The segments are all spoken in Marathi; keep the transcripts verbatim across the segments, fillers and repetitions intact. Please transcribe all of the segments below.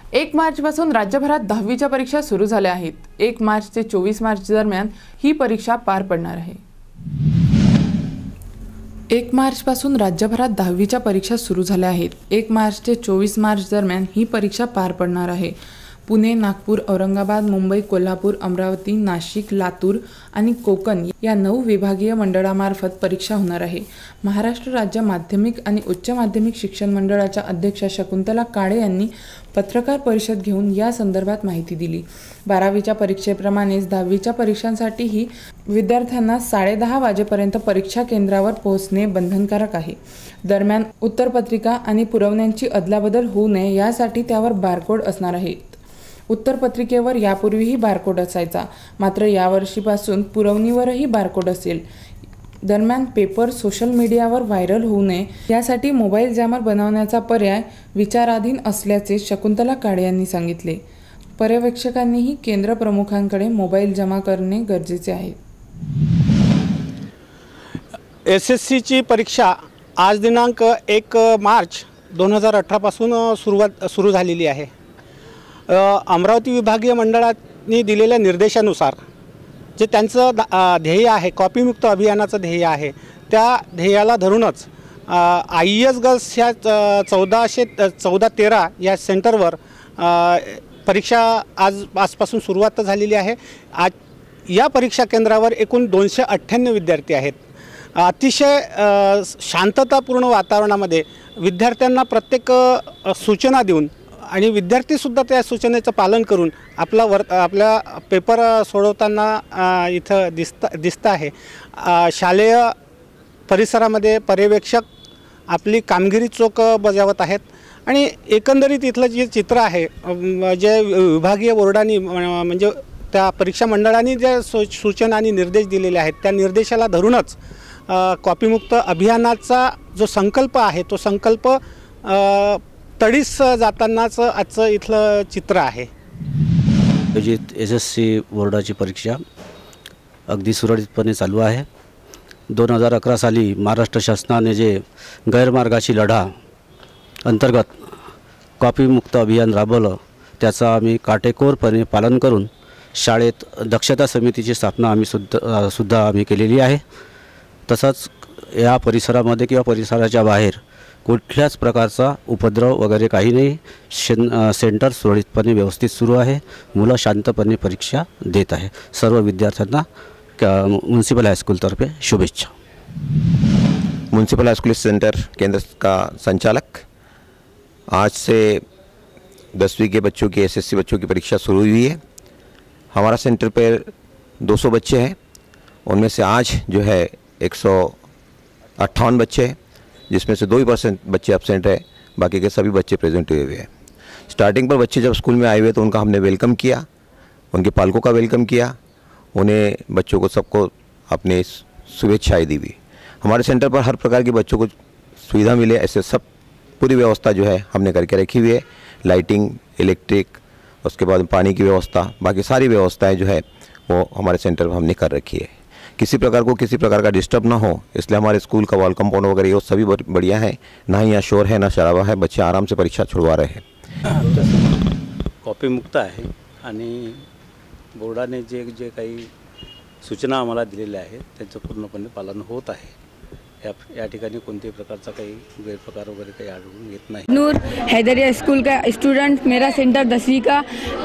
एक मार्च पासून राज्यभरात दहावीच्या परीक्षा सुरू झाल्या आहेत। एक मार्च ते चोवीस मार्च दरम्यान ही परीक्षा पार पडणार आहे। एक मार्च पासून राज्यभरात दहावीच्या परीक्षा सुरू झाल्या आहेत। एक मार्च ते चोवीस मार्च दरम्यान ही परीक्षा पार पडणार आहे। पुणे, नागपूर, औरंगाबाद, मुंबई, कोल्हापूर, अमरावती, नाशिक, लातूर आणि कोकण या नऊ विभागीय मंडळामार्फत परीक्षा होणार आहे। महाराष्ट्र राज्य माध्यमिक आणि उच्च माध्यमिक शिक्षण मंडळाच्या अध्यक्षा शकुंतला काळे यांनी पत्रकार परिषद घेऊन या संदर्भात माहिती दिली। बारावीच्या परीक्षेप्रमाणेच दहावीच्या परीक्षांसाठीही विद्यार्थ्यांना साडेदहा वाजेपर्यंत परीक्षा केंद्रावर पोहोचणे बंधनकारक आहे। दरम्यान उत्तरपत्रिका आणि पुरवण्यांची अदलाबदल होऊ नये यासाठी त्यावर बारकोड असणार आहे। उत्तरपत्रिकेवर यापूर्वीही बारकोड असायचा, मात्र यावर्षीपासून पुरवणीवरही बारकोड असेल। दरम्यान पेपर सोशल मीडियावर व्हायरल होऊ नये यासाठी मोबाईल जॅमर बनवण्याचा पर्याय विचाराधीन असल्याचे शकुंतला काळे यांनी सांगितले। पर्यवेक्षकांनीही केंद्र प्रमुखांकडे मोबाईल जमा करणे गरजेचे आहे। एस एस सीची परीक्षा आज दिनांक एक मार्च दोन हजार अठरा पासून सुरुवात सुरू झालेली आहे। अमरावती विभागीय मंडळाने दिलेल्या निर्देशानुसार जे त्यांचं ध्येय आहे, कॉपीमुक्त अभियानाचं ध्येय आहे, त्या ध्येयाला धरूनच आय ई एस गर्ल्स ह्या चौदाशे चौदा तेरा या सेंटरवर परीक्षा आज आजपासून सुरुवात झालेली आहे। आज या परीक्षा केंद्रावर एकूण दोनशे अठ्ठ्याण्णव विद्यार्थी आहेत। अतिशय शांततापूर्ण वातावरणामध्ये विद्यार्थ्यांना प्रत्येक सूचना देऊन आणि विद्यार्थीसुद्धा त्या सूचनेचं पालन करून आपला वर आपल्या पेपर सोडवताना इथं दिसत दिसतं आहे। शालेय परिसरामध्ये पर्यवेक्षक आपली कामगिरी चोख बजावत आहेत आणि एकंदरीत इथलं जे चित्र आहे, जे विभागीय बोर्डाने म्हणजे त्या परीक्षा मंडळाने जे सूचना आणि निर्देश दिलेले आहेत त्या निर्देशाला धरूनच कॉपीमुक्त अभियानाचा जो संकल्प आहे तो संकल्प तडीस जातानाच आजचं इथलं चित्र आहे। आयोजित एस एस सी बोर्डाची परीक्षा अगदी सुरळीतपणे चालू आहे। दोन हजार अकरा साली महाराष्ट्र शासनाने जे गैरमार्गाची लढा अंतर्गत कॉपीमुक्त अभियान राबवलं त्याचा आम्ही काटेकोरपणे पालन करून शाळेत दक्षता समितीची स्थापना आम्ही सुद्धा सुद्धा आम्ही केलेली आहे। तसंच या परिसरामध्ये किंवा परिसराच्या बाहेर कुठल्याच प्रकारचा उपद्रव वगैरे काही नाही। शेन सेंटर सुरळीतपणे व्यवस्थित सुरू आहे। मुलं शांतपणे परीक्षा देत आहे। सर्व विद्यार्थ्यांना म्युनिसिपल हाईस्कूलतर्फे शुभेच्छा। म्युनिसिपल हाईस्कूल सेंटर केंद्र का संचालक, आज से दसवीं के बच्चों की एस एस सी बच्चों की परीक्षा शुरू हुई है। हमारा सेंटर पर दो सौ बच्चे हैं, उनमें से आज जो है एक सौ अट्ठावन बच्चे हैं, जिसमें से दो ही परसेंट बच्चे एब्सेंट है, बाकी के सभी बच्चे प्रेजेंट हुए हुए हैं। स्टार्टिंग पर बच्चे जब स्कूल में आए हुए तो उनका हमने वेलकम किया, उनके पालकों का वेलकम किया, उन्हें बच्चों को सबको अपने शुभेच्छाएँ दी हुई। हमारे सेंटर पर हर प्रकार के बच्चों को सुविधा मिले ऐसे सब पूरी व्यवस्था जो है हमने करके रखी हुई है। लाइटिंग, इलेक्ट्रिक, उसके बाद पानी की व्यवस्था, बाकी सारी व्यवस्थाएँ जो है वो हमारे सेंटर पर हमने कर रखी है। किसी प्रकार को किसी प्रकार का डिस्टर्ब ना हो, इसलिए हमारे स्कूल का वॉल कंपाउंड वगैरह वो सभी बढ़िया है। ना ही यहाँ शोर है ना शराबा है, बच्चे आराम से परीक्षा छुड़वा रहे हैं। कॉपी मुक्त आहे आणि बोर्डाने जे जे काही सूचना आम्हाला दिलेल्या आहेत त्यांचं पूर्णपणे पालन होत आहे। या या ठिकाणी कोणत्याही प्रकारचा काही गैरप्रकार वगैरे काही आढळून येत नाही। नूर हैदरिया स्कूल का स्टूडेंट, मेरा सेंटर दसवीं का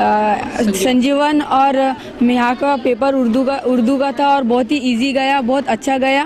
संजीवन, और यहाँ का पेपर उर्दू का उर्दू का था और बहुत ही इजी गया, बहुत अच्छा गया।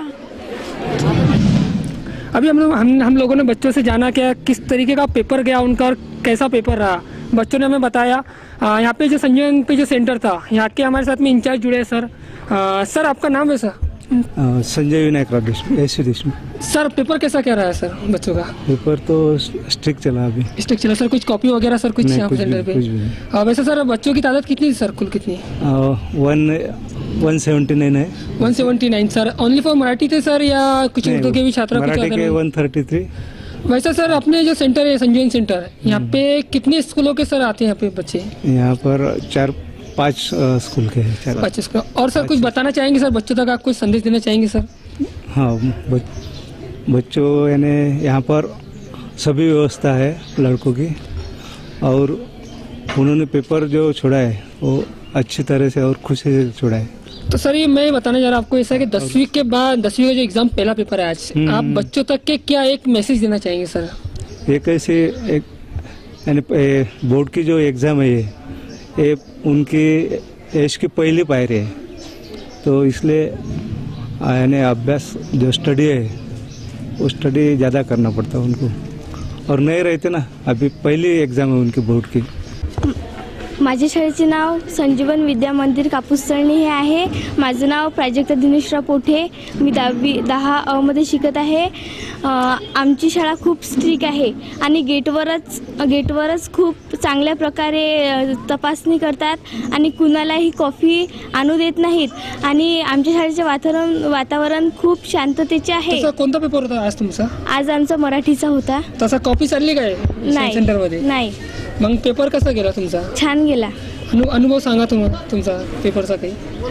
अभी हम लोग हम हम लोगों ने बच्चों से जाना क्या किस तरीके का पेपर गया उनका और कैसा पेपर रहा। बच्चों ने हमें बताया। यहाँ पे जो संजीवन पे जो सेंटर था, यहाँ के हमारे साथ में इंचार्ज जुड़े हैं सर। आ, सर आपका नाम है सर? संजय विनायक देशमुख, ऐसे देशमुख। सर पेपर कैसा क्या रहा है सर बच्चों का? पेपर तो स्ट्रिक्ट चला अभी। स्ट्रिक्ट चला सर। कुछ कॉपी वगैरह सर कुछ यहाँ सेंटर पे? कुछ भी। वैसे सर बच्चों की तादाद कितनी सर कुल कितनी? वन वन सेवेंटी नाइन है। One seventy nine sir. Only for Marathi थे सर या कुछ उर्दू के भी छात्र? मराठी के वन थर्टी थ्री। वैसे सर अपने जो सेंटर है संजीवन सेंटर, यहाँ पे कितने स्कूलों के सर आते हैं यहाँ पे बच्चे? यहाँ पर चार पाँच स्कूल के हैं। पाँच स्कूल। और सर कुछ बताना चाहेंगे सर बच्चों तक, आप कुछ संदेश देना चाहेंगे सर? हाँ, बच्चों यानी यहाँ पर सभी व्यवस्था है लड़कों की, और उन्होंने पेपर जो छोड़ा है वो अच्छी तरह से और खुशी से छोड़ा है। तो सर ये मैं बताना चाह रहा हूँ आपको ऐसा कि दसवीं के बाद दसवीं का जो एग्जाम पहला पेपर है आज, आप बच्चों तक के क्या एक मैसेज देना चाहेंगे सर? ये कैसे एक यानी ए, बोर्ड की जो एग्ज़ाम है ये ये उनकी एज की पहली पायरी है, तो इसलिए यानी अभ्यास जो स्टडी है वो स्टडी ज़्यादा करना पड़ता है उनको, और नहीं रहते ना, अभी पहली एग्ज़ाम है उनकी बोर्ड की। माझ्या शाळेचे नाव संजीवन विद्या मंदिर कापूसतळणी हे आहे। माझं नाव प्राजक्ता दिनेशराव पोठे, मी दहावी दहा अ मध्ये शिकत आहे। आमची शाळा खूप स्ट्रिक आहे आणि गेटवरच गेटवरच खूप चांगल्या प्रकारे तपासणी करतात आणि कुणालाही कॉफी आणू देत नाहीत आणि आमच्या शाळेचे वातावरण वातावरण खूप शांततेचे आहे। तसा कोणता पेपर होता आज तुमचा? आज आमचा मराठीचा होता। तसा कॉपी चालली काय सेंटर मध्ये? नाही। मग पेपर कसा गेला तुमचा? छान गेला। अनु अनुभव सांगा तुम्हाला तुमचा पेपरचा काही?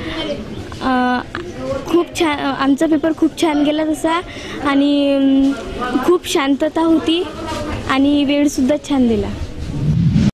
खूप छान, आमचा पेपर खूप छान गेला तसा आणि खूप शांतता होती आणि वेळ सुद्धा छान दिला।